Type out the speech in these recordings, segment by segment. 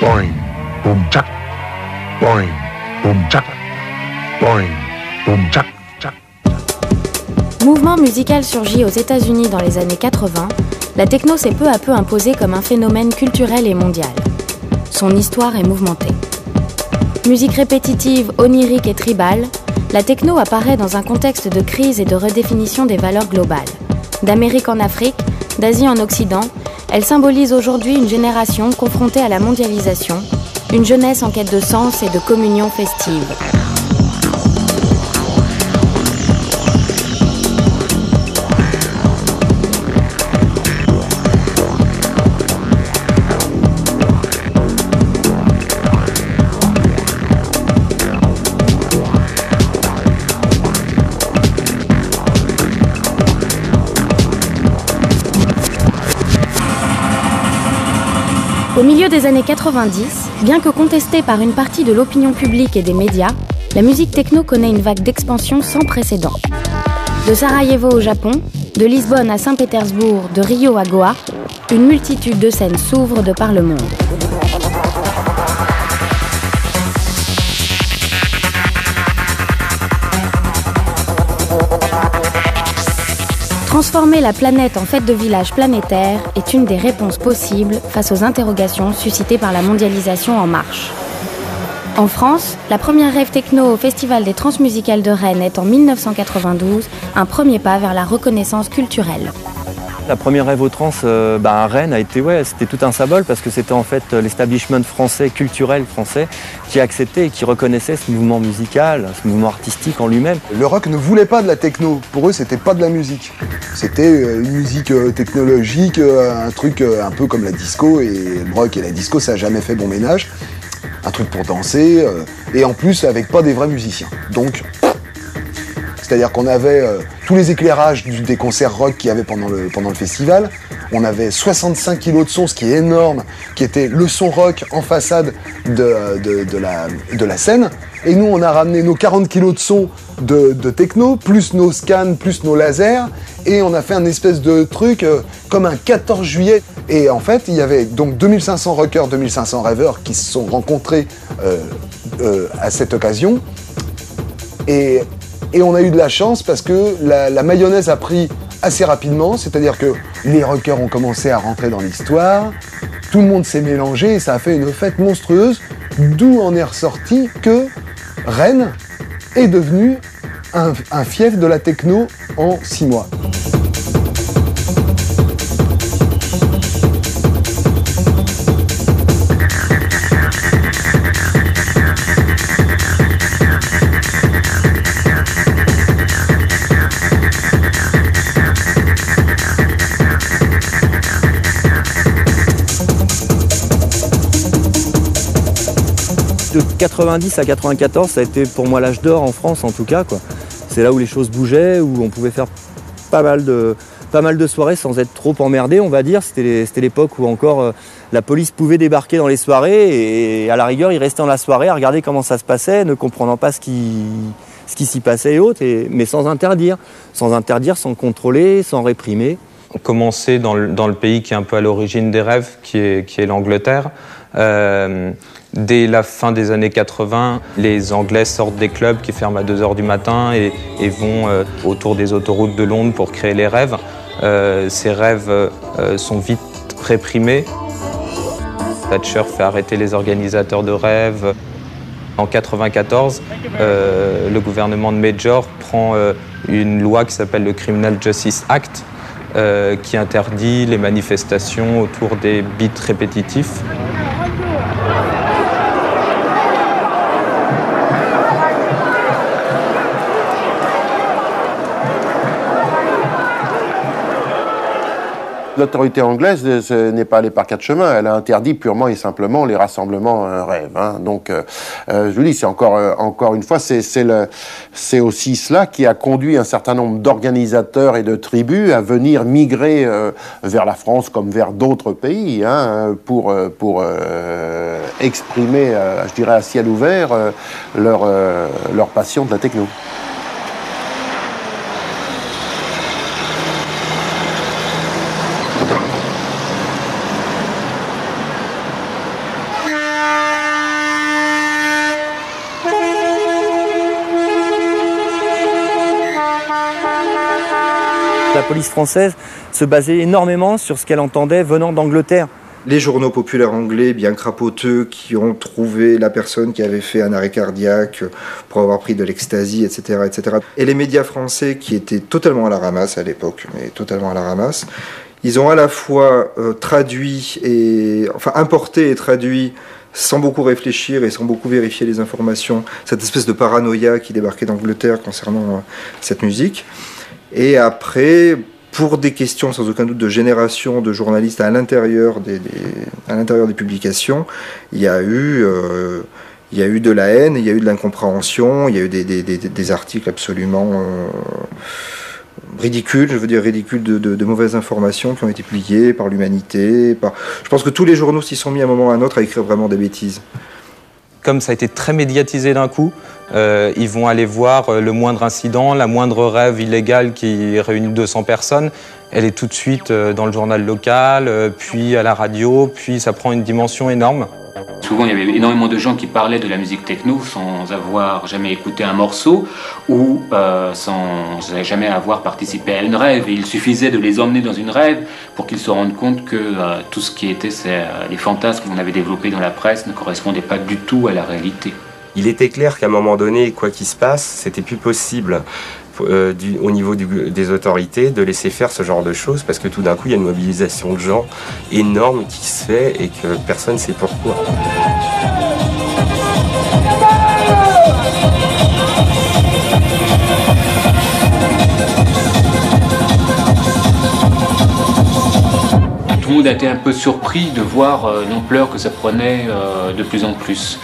boing, boom tchac, boing, boom tchac, boing, boom tchac, tchac. Mouvement musical surgit aux États-Unis dans les années 80, la techno s'est peu à peu imposée comme un phénomène culturel et mondial. Son histoire est mouvementée. Musique répétitive, onirique et tribale, la techno apparaît dans un contexte de crise et de redéfinition des valeurs globales. D'Amérique en Afrique, d'Asie en Occident, elle symbolise aujourd'hui une génération confrontée à la mondialisation, une jeunesse en quête de sens et de communion festive. Au milieu des années 90, bien que contestée par une partie de l'opinion publique et des médias, la musique techno connaît une vague d'expansion sans précédent. De Sarajevo au Japon, de Lisbonne à Saint-Pétersbourg, de Rio à Goa, une multitude de scènes s'ouvrent de par le monde. Transformer la planète en fête de village planétaire est une des réponses possibles face aux interrogations suscitées par la mondialisation en marche. En France, la première rave techno au Festival des Transmusicales de Rennes est en 1992, un premier pas vers la reconnaissance culturelle. La première rave au trans à Rennes c'était tout un symbole parce que c'était en fait l'establishment français, culturel français, qui acceptait et qui reconnaissait ce mouvement musical, ce mouvement artistique en lui-même. Le rock ne voulait pas de la techno, pour eux c'était pas de la musique. C'était une musique technologique, un truc un peu comme la disco, et le rock et la disco ça a jamais fait bon ménage. Un truc pour danser, et en plus avec pas des vrais musiciens. Donc, c'est-à-dire qu'on avait tous les éclairages des concerts rock qu'il y avait pendant le festival. On avait 65 kilos de son, ce qui est énorme, qui était le son rock en façade de la scène. Et nous, on a ramené nos 40 kilos de son de techno, plus nos scans, plus nos lasers. Et on a fait un espèce de truc comme un 14 juillet. Et en fait, il y avait donc 2500 rockers, 2500 raveurs qui se sont rencontrés à cette occasion. Et on a eu de la chance parce que la mayonnaise a pris assez rapidement, c'est-à-dire que les rockers ont commencé à rentrer dans l'histoire, tout le monde s'est mélangé et ça a fait une fête monstrueuse, d'où en est ressorti que Rennes est devenu un fief de la techno en 6 mois. De 90 à 94, ça a été pour moi l'âge d'or en France en tout cas, quoi. C'est là où les choses bougeaient, où on pouvait faire pas mal de soirées sans être trop emmerdé, on va dire. C'était l'époque où encore la police pouvait débarquer dans les soirées et à la rigueur, ils restaient dans la soirée à regarder comment ça se passait, ne comprenant pas ce qui s'y passait et autres, mais sans interdire, sans contrôler, sans réprimer. On commençait dans le pays qui est un peu à l'origine des rêves, qui est l'Angleterre. Dès la fin des années 80, les Anglais sortent des clubs qui ferment à 2h du matin et vont autour des autoroutes de Londres pour créer les rêves. Ces rêves sont vite réprimés. Thatcher fait arrêter les organisateurs de rêves. En 1994, le gouvernement de Major prend une loi qui s'appelle le Criminal Justice Act, qui interdit les manifestations autour des beats répétitifs. L'autorité anglaise n'est pas allée par 4 chemins. Elle a interdit purement et simplement les rassemblements rêves. Hein. Donc, je vous dis, c'est encore une fois, c'est aussi cela qui a conduit un certain nombre d'organisateurs et de tribus à venir migrer vers la France comme vers d'autres pays, hein, pour exprimer, je dirais à ciel ouvert, leur passion de la techno. police française se basait énormément sur ce qu'elle entendait venant d'Angleterre. Les journaux populaires anglais bien crapoteux qui ont trouvé la personne qui avait fait un arrêt cardiaque pour avoir pris de l'ecstasy, etc., etc. Et les médias français qui étaient totalement à la ramasse à l'époque, mais totalement à la ramasse, ils ont à la fois importé et traduit sans beaucoup réfléchir et sans beaucoup vérifier les informations, cette espèce de paranoïa qui débarquait d'Angleterre concernant cette musique. Et après, pour des questions sans aucun doute de génération de journalistes à l'intérieur des publications, il y a eu de la haine, il y a eu de l'incompréhension, il y a eu des articles absolument ridicules, de mauvaises informations qui ont été publiées par l'Humanité. Je pense que tous les journaux s'y sont mis à un moment ou à un autre à écrire vraiment des bêtises. Comme ça a été très médiatisé d'un coup, ils vont aller voir le moindre incident, la moindre rêve illégale qui réunit 200 personnes. Elle est tout de suite dans le journal local, puis à la radio, puis ça prend une dimension énorme. Souvent, il y avait énormément de gens qui parlaient de la musique techno sans avoir jamais écouté un morceau ou sans jamais avoir participé à une rave. Et il suffisait de les emmener dans une rave pour qu'ils se rendent compte que tout ce qui était les fantasmes qu'on avait développés dans la presse ne correspondait pas du tout à la réalité. Il était clair qu'à un moment donné, quoi qu'il se passe, c'était plus possible au niveau des autorités de laisser faire ce genre de choses parce que tout d'un coup il y a une mobilisation de gens énorme qui se fait et que personne ne sait pourquoi. Tout le monde a été un peu surpris de voir l'ampleur que ça prenait de plus en plus.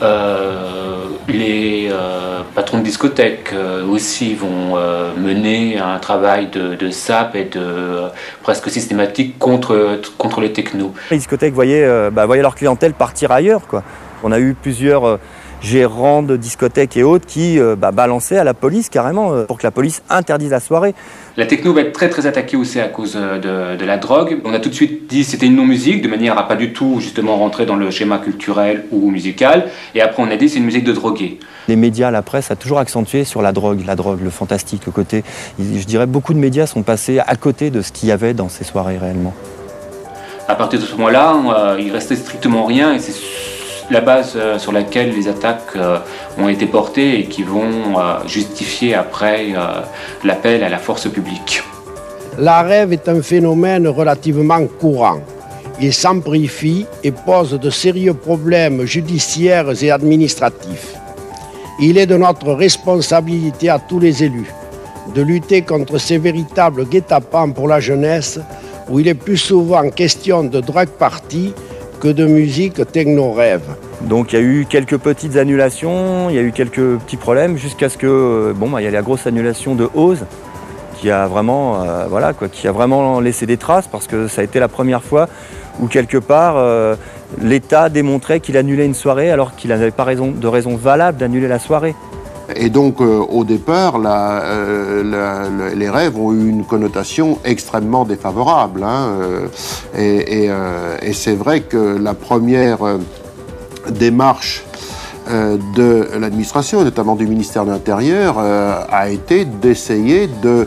Les patrons de discothèques aussi vont mener un travail de sape et de presque systématique contre les technos. Les discothèques voyaient leur clientèle partir ailleurs, quoi. On a eu plusieurs gérants de discothèques et autres qui balançaient à la police carrément pour que la police interdise la soirée. La techno va être très très attaquée aussi à cause de la drogue. On a tout de suite dit que c'était une non-musique, de manière à pas du tout justement rentrer dans le schéma culturel ou musical. Et après on a dit que c'est une musique de drogués. Les médias, la presse a toujours accentué sur la drogue, le fantastique, le côté. Je dirais beaucoup de médias sont passés à côté de ce qu'il y avait dans ces soirées réellement. À partir de ce moment-là, il restait strictement rien et c'est la base sur laquelle les attaques ont été portées et qui vont justifier après l'appel à la force publique. La rave est un phénomène relativement courant. Il s'amplifie et pose de sérieux problèmes judiciaires et administratifs. Il est de notre responsabilité à tous les élus de lutter contre ces véritables guet-apens pour la jeunesse où il est plus souvent question de drug party que de musique techno-rêve. Donc il y a eu quelques petites annulations, il y a eu quelques petits problèmes jusqu'à ce que il y a la grosse annulation de Oz qui a vraiment laissé des traces parce que ça a été la première fois où quelque part l'État démontrait qu'il annulait une soirée alors qu'il n'avait pas de raison valable d'annuler la soirée. Et donc, au départ, les rêves ont eu une connotation extrêmement défavorable. Et c'est vrai que la première démarche de l'administration, notamment du ministère de l'Intérieur, a été d'essayer de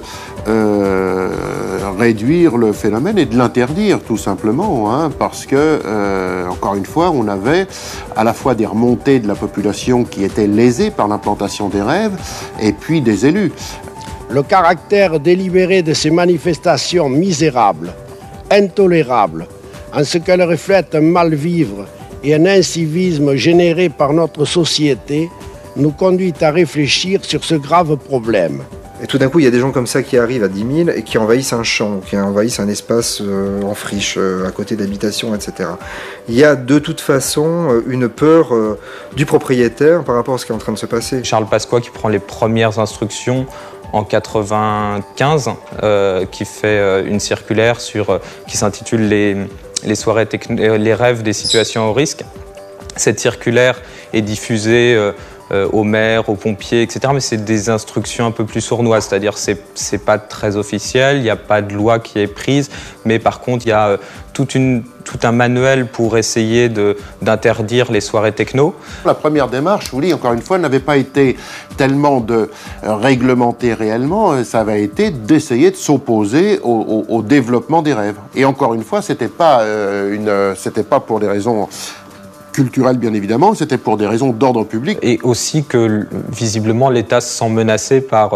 réduire le phénomène et de l'interdire tout simplement, parce que, encore une fois, on avait à la fois des remontées de la population qui étaient lésées par l'implantation des rêves et puis des élus. Le caractère délibéré de ces manifestations misérables, intolérables, en ce qu'elles reflètent un mal-vivre et un incivisme généré par notre société, nous conduit à réfléchir sur ce grave problème. Et tout d'un coup, il y a des gens comme ça qui arrivent à 10 000 et qui envahissent un champ, qui envahissent un espace en friche, à côté d'habitations, etc. Il y a de toute façon une peur du propriétaire par rapport à ce qui est en train de se passer. Charles Pasqua qui prend les premières instructions en 95, qui fait une circulaire qui s'intitule les soirées les rêves des situations au risque. Cette circulaire est diffusée aux maires, aux pompiers, etc. Mais c'est des instructions un peu plus sournoises, c'est-à-dire c'est pas très officiel, il n'y a pas de loi qui est prise, mais par contre il y a tout un manuel pour essayer d'interdire les soirées techno. La première démarche, je vous dis encore une fois, n'avait pas été tellement de réglementer réellement, ça avait été d'essayer de s'opposer au développement des rêves. Et encore une fois, c'était pas pour des raisons culturelles bien évidemment, c'était pour des raisons d'ordre public. Et aussi que visiblement l'État se sent menacé par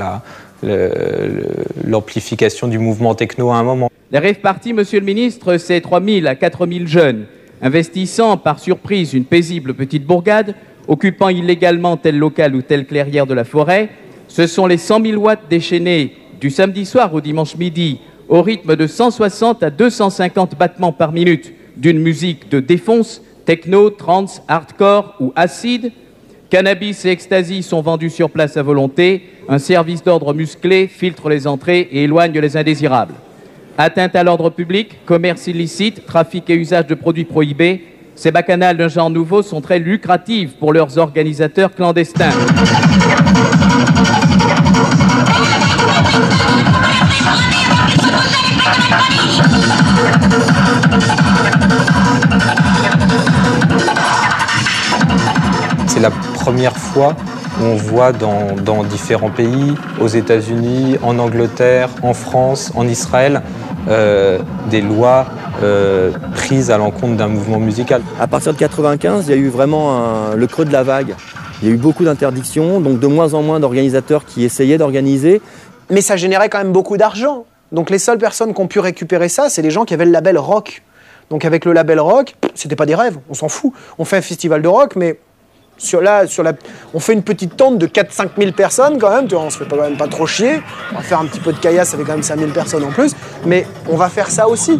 l'amplification du mouvement techno à un moment. Les rave parties, monsieur le ministre, c'est 3 000 à 4 000 jeunes, investissant par surprise une paisible petite bourgade, occupant illégalement tel local ou telle clairière de la forêt. Ce sont les 100 000 watts déchaînés du samedi soir au dimanche midi, au rythme de 160 à 250 battements par minute, d'une musique de défonce, techno, trance, hardcore ou acide. Cannabis et ecstasy sont vendus sur place à volonté. Un service d'ordre musclé filtre les entrées et éloigne les indésirables. Atteinte à l'ordre public, commerce illicite, trafic et usage de produits prohibés, ces bacchanales d'un genre nouveau sont très lucratives pour leurs organisateurs clandestins. C'est la première fois où on voit dans différents pays, aux États-Unis, en Angleterre, en France, en Israël, des lois prises à l'encontre d'un mouvement musical. À partir de 1995, il y a eu vraiment le creux de la vague. Il y a eu beaucoup d'interdictions, donc de moins en moins d'organisateurs qui essayaient d'organiser. Mais ça générait quand même beaucoup d'argent. Donc les seules personnes qui ont pu récupérer ça, c'est les gens qui avaient le label rock. Donc avec le label rock, c'était pas des rêves, on s'en fout. On fait un festival de rock, mais on fait une petite tente de 4-5 000 personnes quand même, tu vois, on se fait quand même pas trop chier. On va faire un petit peu de caillasse avec quand même 5 000 personnes en plus, mais on va faire ça aussi.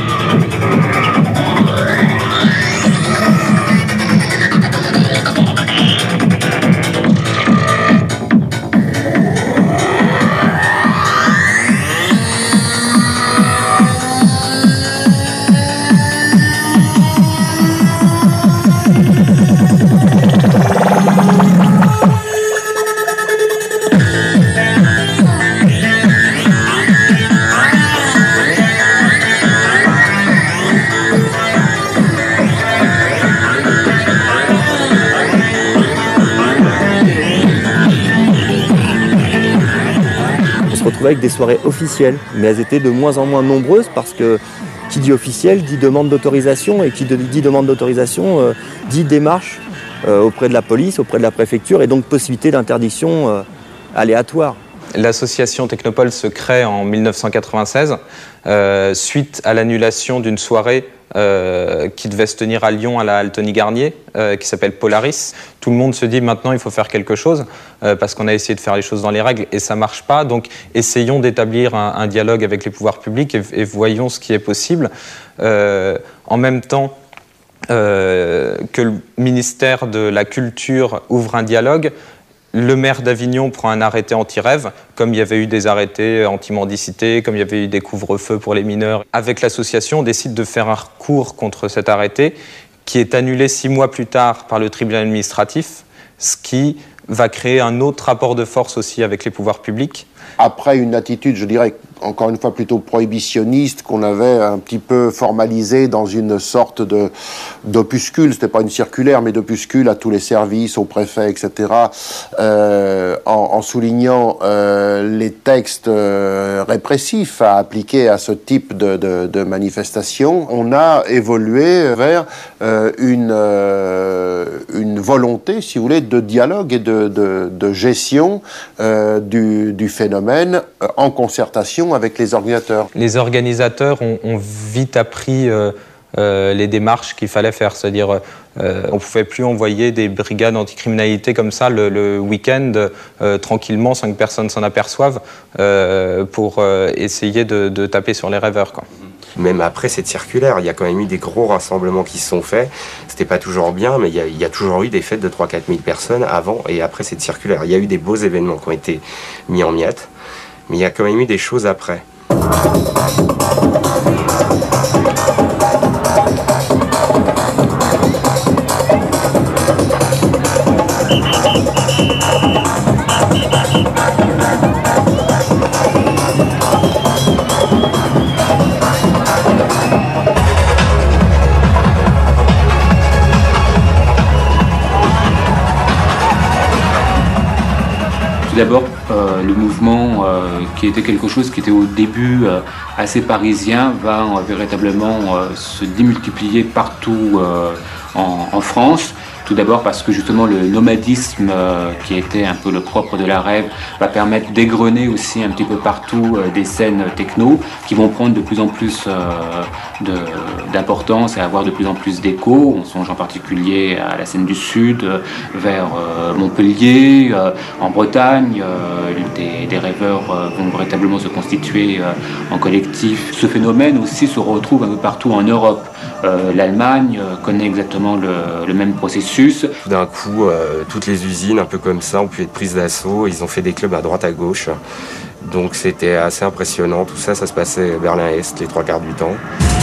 Avec des soirées officielles, mais elles étaient de moins en moins nombreuses parce que qui dit officiel dit demande d'autorisation et qui dit demande d'autorisation dit démarche auprès de la police, auprès de la préfecture et donc possibilité d'interdiction aléatoire. L'association Technopole se crée en 1996 suite à l'annulation d'une soirée qui devait se tenir à Lyon à la Altony Garnier, qui s'appelle Polaris. Tout le monde se dit maintenant il faut faire quelque chose parce qu'on a essayé de faire les choses dans les règles et ça marche pas. Donc essayons d'établir un dialogue avec les pouvoirs publics et voyons ce qui est possible. En même temps que le ministère de la Culture ouvre un dialogue, le maire d'Avignon prend un arrêté anti-rêve, comme il y avait eu des arrêtés anti-mendicité, comme il y avait eu des couvre-feux pour les mineurs. Avec l'association, on décide de faire un recours contre cet arrêté, qui est annulé 6 mois plus tard par le tribunal administratif, ce qui va créer un autre rapport de force aussi avec les pouvoirs publics. Après une attitude, je dirais, encore une fois plutôt prohibitionniste, qu'on avait un petit peu formalisée dans une sorte d'opuscule, c'était pas une circulaire, mais d'opuscule à tous les services, aux préfets, etc., en soulignant les textes répressifs à appliquer à ce type de manifestation. On a évolué vers une volonté, si vous voulez, de dialogue et de gestion du phénomène en concertation avec les organisateurs. Les organisateurs ont vite appris les démarches qu'il fallait faire, c'est-à-dire on ne pouvait plus envoyer des brigades anticriminalité comme ça le week-end tranquillement sans que personne s'en aperçoive pour essayer de taper sur les rêveurs, quoi. Même après cette circulaire, il y a quand même eu des gros rassemblements qui se sont faits. C'était pas toujours bien, mais il y a toujours eu des fêtes de 3-4 000 personnes avant et après cette circulaire. Il y a eu des beaux événements qui ont été mis en miettes, mais il y a quand même eu des choses après. Tout d'abord, le mouvement qui était quelque chose qui était au début assez parisien va véritablement se démultiplier partout en France. Tout d'abord parce que justement le nomadisme qui était un peu le propre de la rave va permettre d'égrener aussi un petit peu partout des scènes techno qui vont prendre de plus en plus d'importance et avoir de plus en plus d'écho. On songe en particulier à la scène du Sud, vers Montpellier, en Bretagne. Des rêveurs vont véritablement se constituer en collectif. Ce phénomène aussi se retrouve un peu partout en Europe. L'Allemagne connaît exactement le même processus. Tout d'un coup, toutes les usines, un peu comme ça, ont pu être prises d'assaut. Ils ont fait des clubs à droite, à gauche. Donc c'était assez impressionnant. Tout ça, ça se passait Berlin-Est les 3 quarts du temps.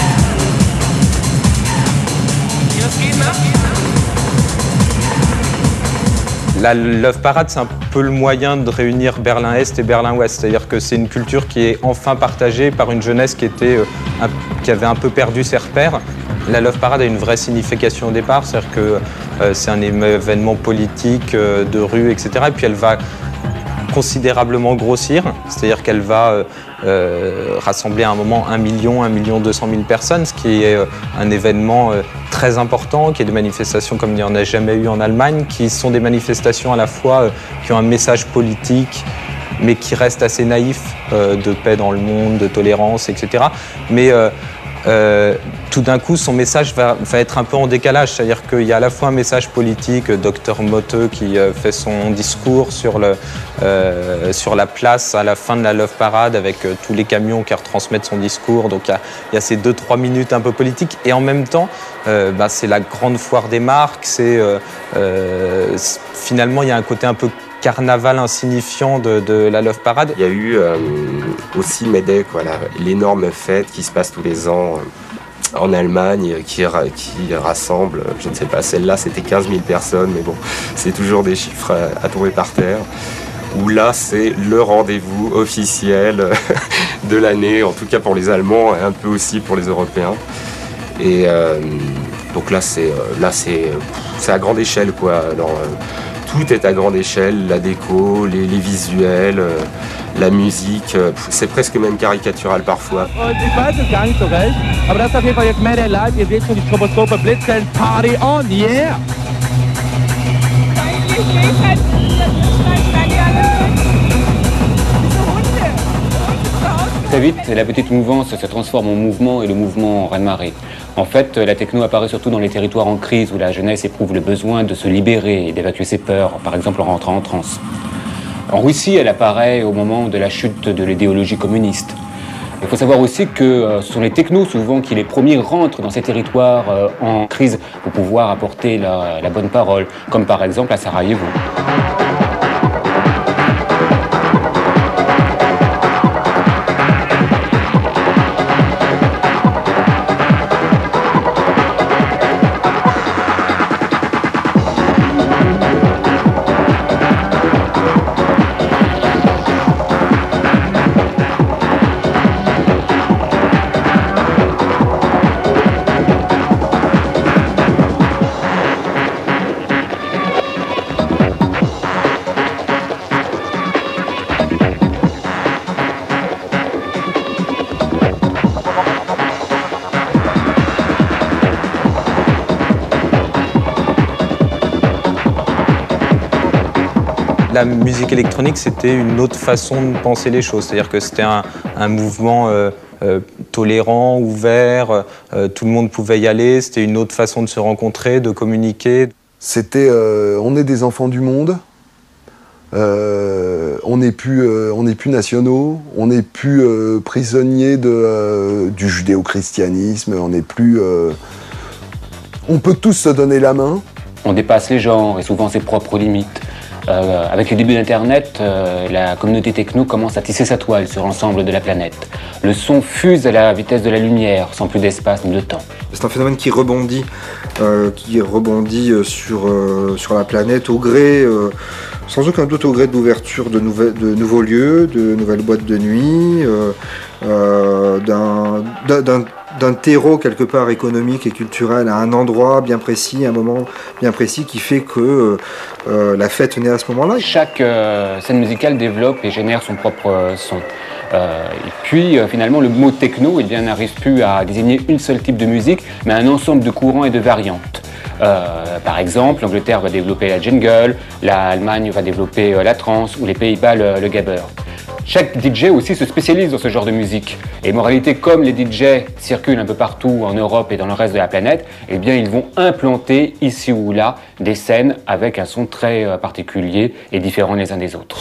La Love Parade, c'est un peu le moyen de réunir Berlin-Est et Berlin-Ouest. C'est-à-dire que c'est une culture qui est enfin partagée par une jeunesse qui avait un peu perdu ses repères. La Love Parade a une vraie signification au départ, c'est-à-dire que c'est un événement politique de rue, etc. Et puis elle va considérablement grossir, c'est-à-dire qu'elle va rassembler à un moment 1 200 000 personnes, ce qui est un événement très important, qui est des manifestations comme il n'y en a jamais eu en Allemagne, qui sont des manifestations à la fois qui ont un message politique, mais qui restent assez naïfs, de paix dans le monde, de tolérance, etc. Mais tout d'un coup, son message va être un peu en décalage, c'est-à-dire qu'il y a à la fois un message politique, Dr Motte qui fait son discours sur la place à la fin de la Love Parade avec tous les camions qui retransmettent son discours, donc il y a ces 2-3 minutes un peu politiques, et en même temps, c'est la grande foire des marques, finalement il y a un côté un peu carnaval insignifiant de la Love Parade. Il y a eu aussi Mayday, l'énorme fête qui se passe tous les ans en Allemagne, qui rassemble, je ne sais pas, celle-là c'était 15 000 personnes, mais bon, c'est toujours des chiffres à tomber par terre. Où là c'est le rendez-vous officiel de l'année, en tout cas pour les Allemands et un peu aussi pour les Européens. Et donc là c'est à grande échelle, quoi. Alors, tout est à grande échelle, la déco, les visuels, la musique, c'est presque même caricatural parfois. Ich weiß es gar nicht so recht, aber das ist auf jeden Fall jetzt Mayday Live. Ihr seht schon die Stroboskope blitzen, Party on, yeah! Très vite, la petite mouvance se transforme en mouvement et le mouvement en raz-de-marée. En fait, la techno apparaît surtout dans les territoires en crise où la jeunesse éprouve le besoin de se libérer et d'évacuer ses peurs, par exemple en rentrant en transe. En Russie, elle apparaît au moment de la chute de l'idéologie communiste. Il faut savoir aussi que ce sont les technos souvent qui les premiers rentrent dans ces territoires en crise pour pouvoir apporter la bonne parole, comme par exemple à Sarajevo. La musique électronique, c'était une autre façon de penser les choses. C'est-à-dire que c'était un mouvement tolérant, ouvert, tout le monde pouvait y aller. C'était une autre façon de se rencontrer, de communiquer. C'était on est des enfants du monde, on n'est plus nationaux, on n'est plus prisonniers du judéo-christianisme, on n'est plus... on peut tous se donner la main. On dépasse les genres et souvent ses propres limites. Avec le début d'Internet, la communauté techno commence à tisser sa toile sur l'ensemble de la planète. Le son fuse à la vitesse de la lumière, sans plus d'espace ni de temps. C'est un phénomène qui rebondit sur la planète au gré, sans aucun doute au gré de l'ouverture de nouveaux lieux, de nouvelles boîtes de nuit, d'un d'un terreau quelque part économique et culturel à un endroit bien précis, un moment bien précis qui fait que la fête naît à ce moment-là. Chaque scène musicale développe et génère son propre son. Et puis finalement le mot techno n'arrive plus à désigner une seule type de musique, mais un ensemble de courants et de variantes. Par exemple, l'Angleterre va développer la jungle, l'Allemagne va développer la trance ou les Pays-Bas le gabber. Chaque DJ aussi se spécialise dans ce genre de musique. Et moralité, comme les DJ circulent un peu partout en Europe et dans le reste de la planète, eh bien ils vont implanter ici ou là des scènes avec un son très particulier et différent les uns des autres.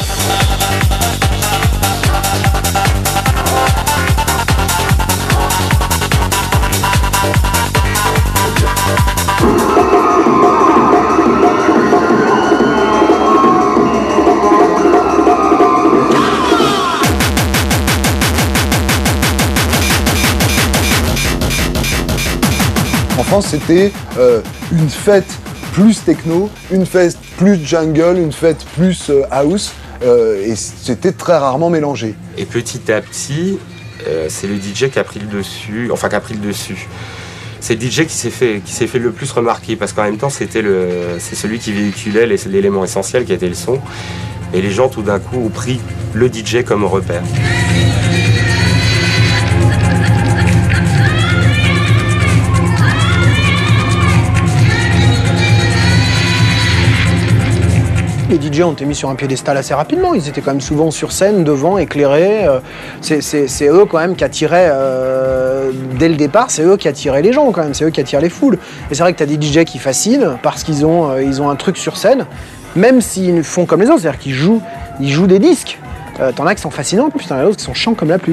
En France, c'était une fête plus techno, une fête plus jungle, une fête plus house, et c'était très rarement mélangé. Et petit à petit, c'est le DJ qui a pris le dessus, C'est le DJ qui s'est fait le plus remarquer, parce qu'en même temps, c'est celui qui véhiculait l'élément essentiel qui était le son. Et les gens, tout d'un coup, ont pris le DJ comme repère. Les DJ ont été mis sur un piédestal assez rapidement. Ils étaient quand même souvent sur scène, devant, éclairés. C'est eux quand même qui attiraient, dès le départ, c'est eux qui attiraient les gens quand même, c'est eux qui attirent les foules. Et c'est vrai que tu as des DJ qui fascinent parce qu'ils ont un truc sur scène, même s'ils font comme les autres, c'est-à-dire qu'ils jouent des disques. T'en as qui sont fascinants, puis t'en as d'autres qui sont chiants comme la pluie.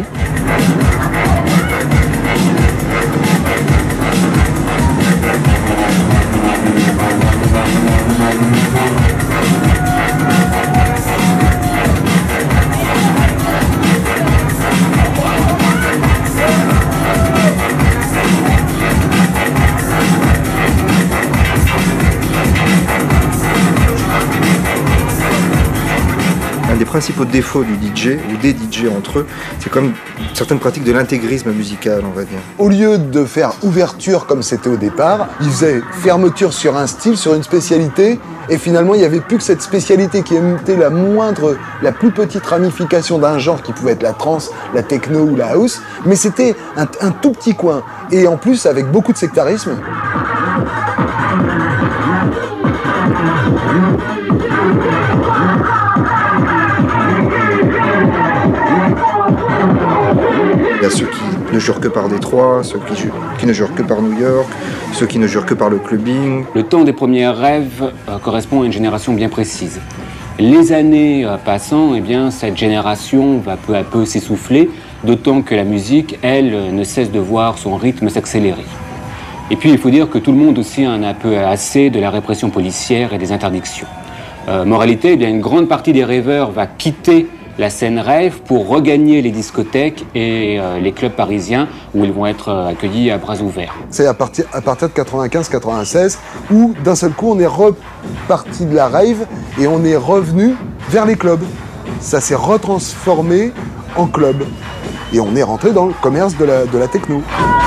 Un des principaux défauts du DJ, ou des DJ entre eux, c'est comme certaines pratiques de l'intégrisme musical, on va dire. Au lieu de faire ouverture comme c'était au départ, ils faisaient fermeture sur un style, sur une spécialité, et finalement il n'y avait plus que cette spécialité qui était la plus petite ramification d'un genre qui pouvait être la trance, la techno ou la house, mais c'était un tout petit coin, et en plus avec beaucoup de sectarisme. Il y a ceux qui ne jurent que par Détroit, ceux qui ne jurent que par New York, ceux qui ne jurent que par le clubbing. Le temps des premiers rêves correspond à une génération bien précise. Les années passant, eh bien, cette génération va peu à peu s'essouffler, d'autant que la musique, elle, ne cesse de voir son rythme s'accélérer. Et puis il faut dire que tout le monde aussi en a un peu assez de la répression policière et des interdictions. Moralité, eh bien, une grande partie des rêveurs va quitter la scène rêve pour regagner les discothèques et les clubs parisiens où ils vont être accueillis à bras ouverts. C'est à partir de 95-96 où d'un seul coup on est reparti de la rave et on est revenu vers les clubs. Ça s'est retransformé en club et on est rentré dans le commerce de la techno.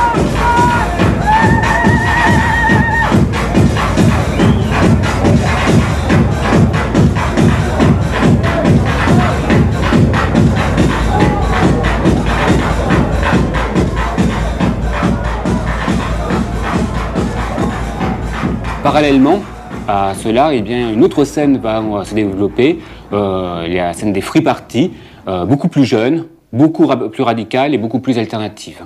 Parallèlement à cela, eh bien, une autre scène va se développer, la scène des free parties, beaucoup plus jeune, beaucoup plus radicale et beaucoup plus alternative.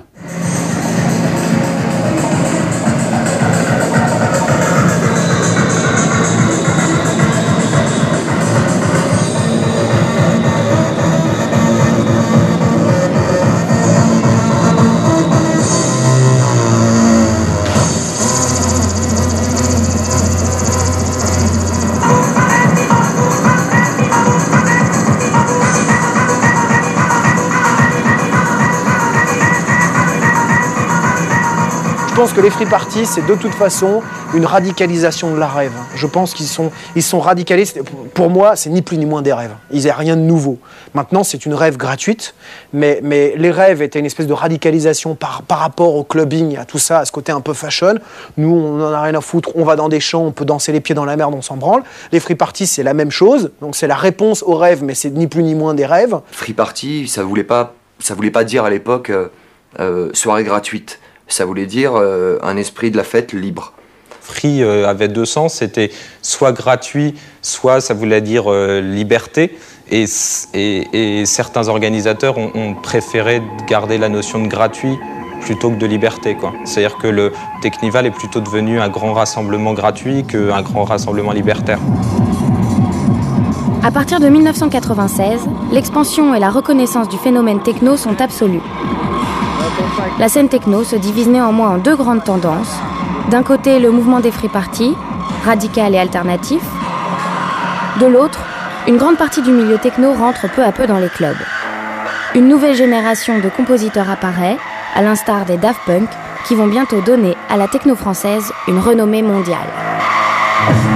Je pense que les free parties, c'est de toute façon une radicalisation de la rave. Je pense qu'ils sont radicalisés. Pour moi, c'est ni plus ni moins des rêves. Ils n'ont rien de nouveau. Maintenant, c'est une rêve gratuite, mais les rêves étaient une espèce de radicalisation par rapport au clubbing, à tout ça, à ce côté un peu fashion. Nous, on n'en a rien à foutre. On va dans des champs, on peut danser les pieds dans la merde, on s'en branle. Les free parties, c'est la même chose. Donc c'est la réponse aux rêves, mais c'est ni plus ni moins des rêves. Free party, ça voulait pas dire à l'époque soirée gratuite. Ça voulait dire un esprit de la fête libre. Free avait deux sens, c'était soit gratuit, soit ça voulait dire liberté. Et certains organisateurs ont préféré garder la notion de gratuit plutôt que de liberté, quoi. C'est-à-dire que le Teknival est plutôt devenu un grand rassemblement gratuit qu'un grand rassemblement libertaire. À partir de 1996, l'expansion et la reconnaissance du phénomène techno sont absolues. La scène techno se divise néanmoins en deux grandes tendances. D'un côté, le mouvement des free parties, radical et alternatif. De l'autre, une grande partie du milieu techno rentre peu à peu dans les clubs. Une nouvelle génération de compositeurs apparaît, à l'instar des Daft Punk, qui vont bientôt donner à la techno française une renommée mondiale.